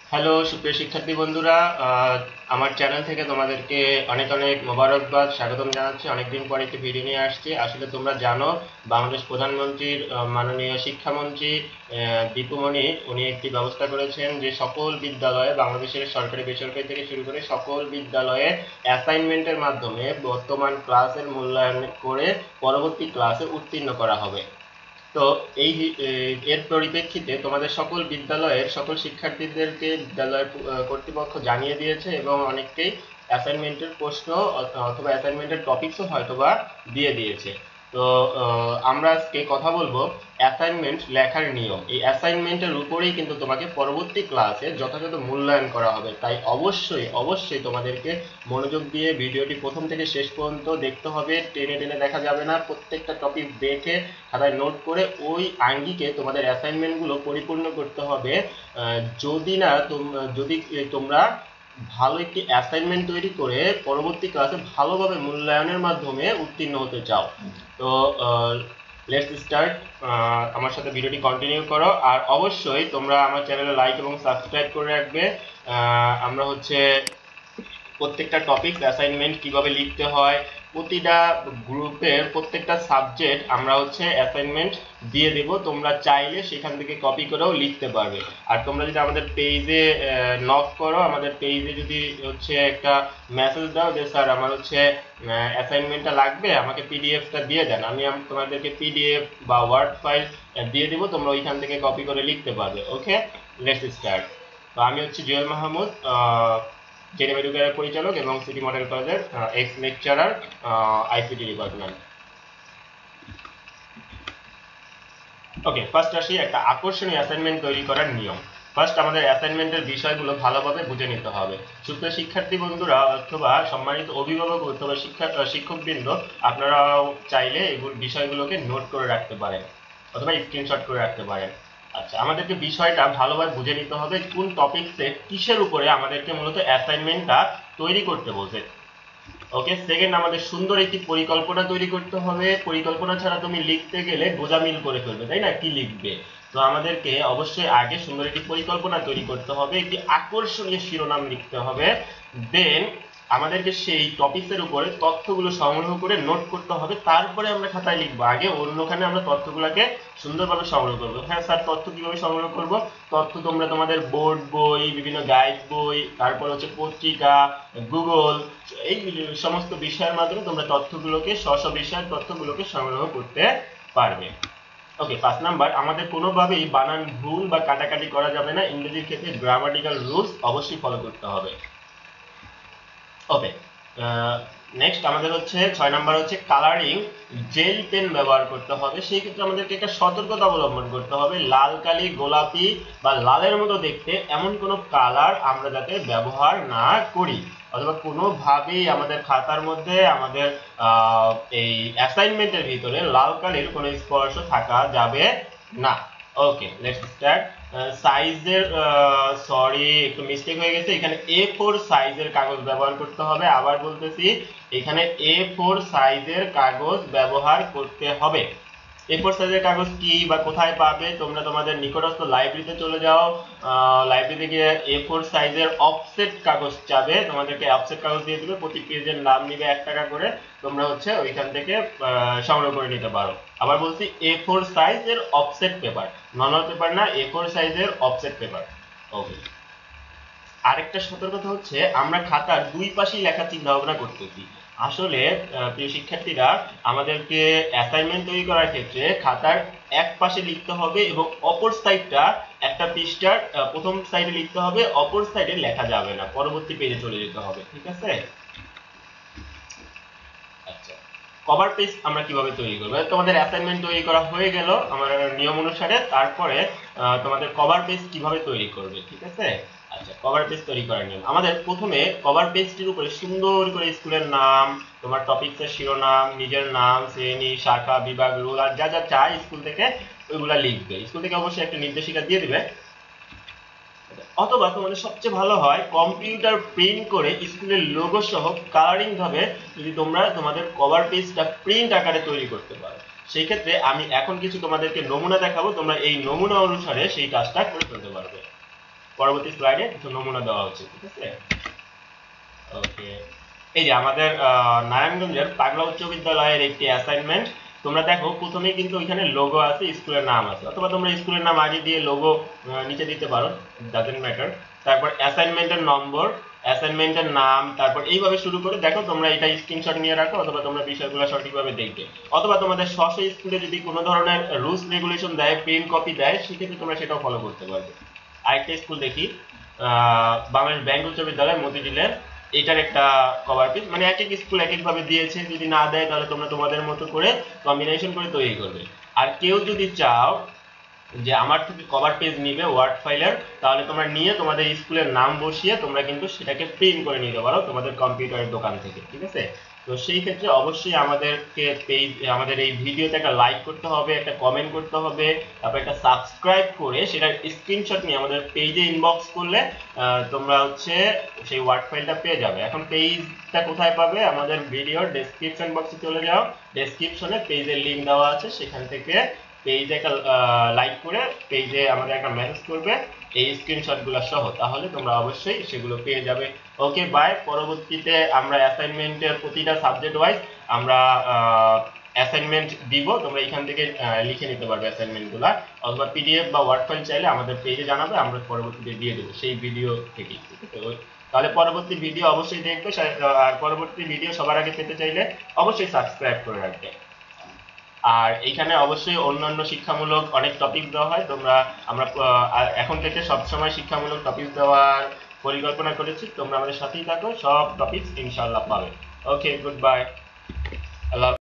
Hello সুপ্রিয় শিক্ষার্থী বন্ধুরা, আমার চ্যানেল থেকে তোমাদেরকে অনেক অনেক মোবারকবাদ, স্বাগতম জানাচ্ছি। অনেকদিন পরে একটি ভিডিও নিয়ে আসছি। আসলে তোমরা জানো বাংলাদেশ প্রধানমন্ত্রীর মাননীয় শিক্ষামন্ত্রী দীপুমণি উনি একটি ব্যবস্থা করেছেন যে সকল বিদ্যালয়ে, বাংলাদেশের সরকারি বেসরকারি থেকে শুরু করে সকল বিদ্যালয়ে অ্যাসাইনমেন্টের মাধ্যমে বর্তমান ক্লাসের মূল্যায়ন করে পরবর্তী ক্লাসে উত্তীর্ণ করা হবে। তো এই এর পরিপ্রেক্ষিতে তোমাদের সকল বিদ্যালয়ের সকল শিক্ষার্থীদেরকে বিদ্যালয়ের কর্তৃপক্ষ জানিয়ে দিয়েছে এবং অনেককেই অ্যাসাইনমেন্টের প্রশ্ন অথবা অ্যাসাইনমেন্টের টপিকসও হয়তোবা দিয়ে দিয়েছে। তো আমরা আজকে কথা বলবো অ্যাসাইনমেন্ট লেখার নিয়ম। এই অ্যাসাইনমেন্টের উপরেই কিন্তু তোমাকে পরবর্তী ক্লাসে যথাযথ মূল্যায়ন করা হবে, তাই অবশ্যই অবশ্যই তোমাদেরকে মনোযোগ দিয়ে ভিডিওটি প্রথম থেকে শেষ পর্যন্ত দেখতে হবে। টেনে টেনে দেখা যাবে না, প্রত্যেকটা টপিক দেখে খাতায় নোট করে ওই আঙ্গিকে তোমাদের অ্যাসাইনমেন্টগুলো পরিপূর্ণ করতে হবে। যদি তোমরা ভালো একটি অ্যাসাইনমেন্ট তৈরি করে পরবর্তী ক্লাসে ভালোভাবে মূল্যায়নের মাধ্যমে উত্তীর্ণ হতে চাও। তো লেটস স্টার্ট। আমার সাথে ভিডিওটি কন্টিনিউ করো, আর অবশ্যই তোমরা আমার চ্যানেলে লাইক এবং সাবস্ক্রাইব করে রাখবে। আমরা প্রত্যেকটা টপিক অ্যাসাইনমেন্ট কিভাবে লিখতে হয়, প্রতিটা গ্রুপের প্রত্যেকটা সাবজেক্ট আমরা অ্যাসাইনমেন্ট দিয়ে দেব। তোমরা চাইলে সেখান থেকে কপি করেও লিখতে পারবে। আর তোমরা যদি আমাদের পেজে নক করো, আমাদের পেজে যদি একটা মেসেজ দাও যে স্যার আমার অ্যাসাইনমেন্টটা লাগবে, আমাকে পিডিএফটা দিয়ে দেন, আমি তোমাদেরকে পিডিএফ বা ওয়ার্ড ফাইল দিয়ে দিব, তোমরা ওইখান থেকে কপি করে লিখতে পারবে। Okay, let's start. তো আমি জুয়েল মাহমুদ, জেনেম এডুকেয়ার পরিচালক এবং সিটি মডেল কলেজের ex lecturer, ICT department. Okay, first আসি একটা আকর্ষণীয় অ্যাসাইনমেন্ট তৈরি করার নিয়ম। ফার্স্ট আমাদের অ্যাসাইনমেন্টের বিষয়গুলো ভালোভাবে বুঝে নিতে হবে। সুপ্রিয় শিক্ষার্থী বন্ধুরা অথবা সম্মানিত অভিভাবক অথবা শিক্ষকবৃন্দ, আপনারা চাইলে এগুলো বিষয়গুলোকে নোট করে রাখতে পারেন অথবা স্ক্রিনশট করে রাখতে পারেন। আচ্ছা, আমাদেরকে বিষয়টা ভালোভাবে বুঝে নিতে হবে কোন টপিকসে কিসের উপরে আমাদেরকে মূলত অ্যাসাইনমেন্টটা তৈরি করতে বলছে। ওকে, সেকেন্ড আমাদের সুন্দর একটি পরিকল্পনা তৈরি করতে হবে। পরিকল্পনা ছাড়া তুমি লিখতে গেলে গোজামিল করে ফেলবে, তাই না? কি লিখবে? তো আমাদেরকে অবশ্যই আগে সুন্দর একটি পরিকল্পনা তৈরি করতে হবে, একটি আকর্ষণীয় শিরোনাম লিখতে হবে, দেন আমাদেরকে সেই টপিকসের উপরে তথ্যগুলো সংগ্রহ করে নোট করতে হবে, তারপরে আমরা খাতায় লিখবো। আগে অন্যখানে আমরা তথ্যগুলোকে সুন্দরভাবে সংগ্রহ করবো। হ্যাঁ স্যার, তথ্য কিভাবে সংগ্রহ করব? তথ্য তোমরা তোমাদের বোর্ড বই, বিভিন্ন গাইড বই, তারপর পত্রিকা, গুগল, এই সমস্ত বিষয়ের মাধ্যমে তোমরা তথ্যগুলোকে স্ব বিষয়ের তথ্যগুলোকে সংগ্রহ করতে পারবে। ওকে, 5 নাম্বার, আমাদের কোনোভাবেই বানান ভুল বা কাটাকাটি করা যাবে না। ইংরেজির ক্ষেত্রে গ্রামাটিক্যাল রুলস অবশ্যই ফলো করতে হবে। ওকে, নেক্সট আমাদের 6 নাম্বার কালারিং জেল পেন ব্যবহার করতে হবে। সেই ক্ষেত্রে আমাদেরকে একটা সতর্কতা অবলম্বন করতে হবে। লাল কালি, গোলাপি বা লালের মতো দেখতে এমন কোনো কালার আমরা যাতে ব্যবহার না করি, অথবা কোনোভাবেই আমাদের খাতার মধ্যে আমাদের এই অ্যাসাইনমেন্টের ভিতরে লাল কালির কোনো স্পর্শ থাকা যাবে না। Okay, let's start. সাইজের সরি, একটু মিস্টেক হয়ে গেছে, এখানে A4 সাইজের কাগজ ব্যবহার করতে হবে। আবার বলতেছি, এখানে A4 সাইজের কাগজ ব্যবহার করতে হবে। A4 সাইজের কাগজ কি বা কোথায় পাবে? তোমরা তোমাদের নিকটস্থ লাইব্রেরিতে চলে যাও, লাইব্রেরিতে গিয়ে A4 সাইজের অফসেট কাগজ চাবে, তোমাদেরকে অফসেট কাগজ দিয়ে দিবে, প্রতি পেজের নাম নিবে 1 টাকা করে, তোমরা ওইখান থেকে সংগ্রহ করে নিতে পারো। আবার বলছি, A4 সাইজের অফসেট পেপার, নর্মাল পেপার না, A4 সাইজের অফসেট পেপার। ওকে, আরেকটা সতর্কতা আমরা খাতার দুই পাশেই লেখার চিন্তা ভাবনা করতেছি। আসলে প্রিয় শিক্ষার্থীরা, আমাদেরকে অ্যাসাইনমেন্ট তৈরি করার ক্ষেত্রে খাতার এক পাশে লিখতে হবে এবং অপর সাইডটা, একটা পৃষ্ঠার প্রথম সাইডে লিখতে হবে, অপর সাইডে লেখা যাবে না, পরবর্তী পেজে চলে যেতে হবে। ঠিক আছে? আচ্ছা, কভার পেজ আমরা কিভাবে তৈরি করব? তোমাদের অ্যাসাইনমেন্ট তৈরি করা হয়ে গেল আমার নিয়ম অনুসারে, তারপরে তোমাদের কভার পেজ কিভাবে তৈরি করবে। ঠিক আছে? আচ্ছা, কভার পেজ তৈরি করার নিয়ম, আমাদের প্রথমে কভার পেজটির উপরে সুন্দর করে স্কুলের নাম, তোমার টপিকসের শিরোনাম, নিজের নাম, শ্রেণী, শাখা, বিভাগ, রোল আর যা যা চাই স্কুল থেকে ওইগুলা লিখবে। স্কুল থেকে অবশ্যই একটা নির্দেশিকা দিয়ে দিবে, অথবা তোমাদের সবচেয়ে ভালো হয় কম্পিউটার প্রিন্ট করে স্কুলের লোগো সহ কালারিং ভাবে যদি তোমরা তোমাদের কভার পেজটা প্রিন্ট আকারে তৈরি করতে পারো। সেই ক্ষেত্রে আমি এখন কিছু তোমাদেরকে নমুনা দেখাবো, তোমরা এই নমুনা অনুসারে সেই কাজটা করে ফেলতে পারবে। পরবর্তী স্লাইডে কিছু নমুনা দেওয়া হচ্ছে, ঠিক আছে। ওকে, এই যে আমাদের নারায়ণগঞ্জের পাগলা উচ্চ বিদ্যালয়ের একটি অ্যাসাইনমেন্ট। তোমরা দেখো প্রথমেই কিন্তু ওইখানে লোগো আছে, স্কুলের নাম আছে, অথবা তোমরা স্কুলের নাম আগে দিয়ে লোগো নিচে দিতে পারো, ডাজন্ট ম্যাটার। তারপর অ্যাসাইনমেন্টের নম্বর, অ্যাসাইনমেন্টের নাম, তারপর এইভাবে শুরু করে দেখো তোমরা এটা স্ক্রিনশট নিয়ে রাখো, অথবা তোমরা বিষয়গুলো সঠিকভাবে দেখবে। অথবা তোমাদের স্ব স্কুলে যদি কোনো ধরনের রুলস রেগুলেশন দেয়, প্রিন্ট কপি দেয়, সেক্ষেত্রে তোমরা সেটাও ফলো করতে পারবে। আরেকটা স্কুল দেখি, বাংলাদেশ ব্যাংক উচ্চ বিদ্যালয় মতিঝিলের, এটার একটা কভার পেজ, মানে এক এক স্কুল এক এক ভাবে দিয়েছে, যদি না দেয় তাহলে তোমরা তোমাদের মতো করে কম্বিনেশন করে তৈরি করবে। আর কেউ যদি চাও যে আমার থেকে কভার পেজ নিবে ওয়ার্ড ফাইলের, তাহলে তোমরা নিয়ে তোমাদের স্কুলের নাম বসিয়ে তোমরা কিন্তু সেটাকে প্রিন্ট করে নিতে পারো তোমাদের কম্পিউটারের দোকান থেকে, ঠিক আছে। তো সেই ক্ষেত্রে অবশ্যই আমাদেরকে পেজ, আমাদের এই ভিডিওতে একটা লাইক করতে হবে, একটা কমেন্ট করতে হবে, তারপর একটা সাবস্ক্রাইব করে সেটার স্ক্রিনশট নিয়ে আমাদের পেজে ইনবক্স করলে তোমরা হচ্ছে সেই ওয়ার্ড ফাইলটা পেয়ে যাবে। এখন পেজটা কোথায় পাবে? আমাদের ভিডিওর ডেসক্রিপশন বক্সে চলে যাও, ডেসক্রিপশনে পেজের লিংক দেওয়া আছে, সেখান থেকে পেজে একটা লাইক করে পেজে আমাদের একটা মেসেজ করবে এই স্ক্রিনশটগুলো সহ, তাহলে তোমরা অবশ্যই সেগুলো পেয়ে যাবে। Okay bye. পরবর্তীতে আমরা অ্যাসাইনমেন্টের প্রতিটা সাবজেক্ট ওয়াইজ আমরা অ্যাসাইনমেন্ট দিব, তোমরা এখান থেকে লিখে নিতে পারবে অ্যাসাইনমেন্টগুলো, অথবা পিডিএফ বা ওয়ার্ড ফাইল চাইলে আমাদের পেজে জানাবে, আমরা পরবর্তীতে দিয়ে দেবো সেই ভিডিও থেকে, ঠিক আছে। তাহলে পরবর্তী ভিডিও অবশ্যই দেখবে, আর পরবর্তী ভিডিও সবার আগে পেতে চাইলে অবশ্যই সাবস্ক্রাইব করে রাখবে। আর এখানে অবশ্যই অন্যান্য শিক্ষামূলক অনেক টপিক দেওয়া হয়, আমরা এখন থেকে সবসময় শিক্ষামূলক টপিক দেওয়ার পরিকল্পনা করেছি, তোমরা আমাদের সাথেই থাকো, সব টপিকস ইনশাআল্লাহ পাবে। ওকে, গুড বাই, আল্লাহ।